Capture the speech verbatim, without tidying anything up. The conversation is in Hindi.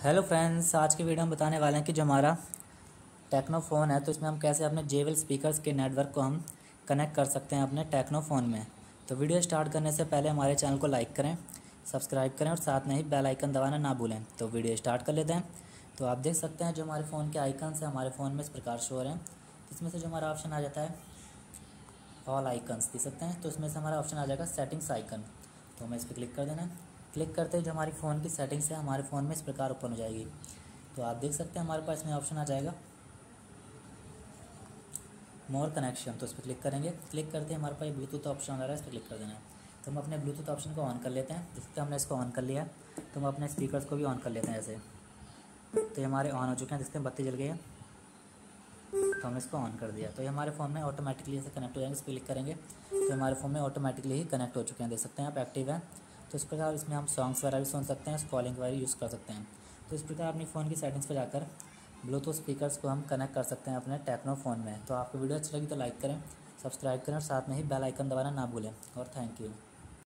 हेलो फ्रेंड्स, आज की वीडियो हम बताने वाले हैं कि जो हमारा टेक्नो फ़ोन है तो इसमें हम कैसे अपने जेबल स्पीकर्स के नेटवर्क को हम कनेक्ट कर सकते हैं अपने टेक्नो फ़ोन में। तो वीडियो स्टार्ट करने से पहले हमारे चैनल को लाइक करें, सब्सक्राइब करें और साथ में ही बेल आइकन दबाना ना भूलें। तो वीडियो स्टार्ट कर लेते हैं। तो आप देख सकते हैं जो हमारे फ़ोन के आइकन से हमारे फ़ोन में इस प्रकार शो हो रहे हैं। इसमें से जो हमारा ऑप्शन आ जाता है ऑल आइकन्स देख सकते हैं, तो इसमें से हमारा ऑप्शन आ जाएगा सेटिंग्स आइकन। तो हमें इस पर क्लिक कर देना है। क्लिक करते ही जो हमारी फ़ोन की सेटिंग्स है हमारे फ़ोन में इस प्रकार ओपन हो जाएगी। तो आप देख सकते हैं हमारे पास में ऑप्शन आ जाएगा मोर कनेक्शन। तो इस पर क्लिक करेंगे। क्लिक करते ही हमारे पास ब्लूटूथ ऑप्शन आ रहा है, इस पर क्लिक कर देना है। तो हम अपने ब्लूटूथ ऑप्शन को ऑन कर लेते हैं। जिससे हमने इसको ऑन कर लिया है तो हम अपने स्पीकर्स को भी ऑन कर लेते हैं ऐसे। तो ये हमारे ऑन हो चुके हैं, जिससे बत्ती जल गई है तो हमने इसको ऑन कर दिया। तो ये हमारे फ़ोन में ऑटोमेटिकली ऐसे कनेक्ट हो जाएंगे। इस पर क्लिक करेंगे तो हमारे फ़ोन में ऑटोमेटिकली ही कनेक्ट हो चुके हैं, देख सकते हैं आप एक्टिव है। तो इस प्रकार इसमें हम सॉन्ग्स वगैरह भी सुन सकते हैं, कॉलिंग वगैरह यूज़ कर सकते हैं। तो इस प्रकार अपनी फ़ोन की सेटिंग्स पर जाकर ब्लूटूथ स्पीकर्स को हम कनेक्ट कर सकते हैं अपने टेक्नो फ़ोन में। तो आपको वीडियो अच्छी लगी तो लाइक करें, सब्सक्राइब करें और साथ में ही बेल आइकन दबाना ना भूलें। और थैंक यू।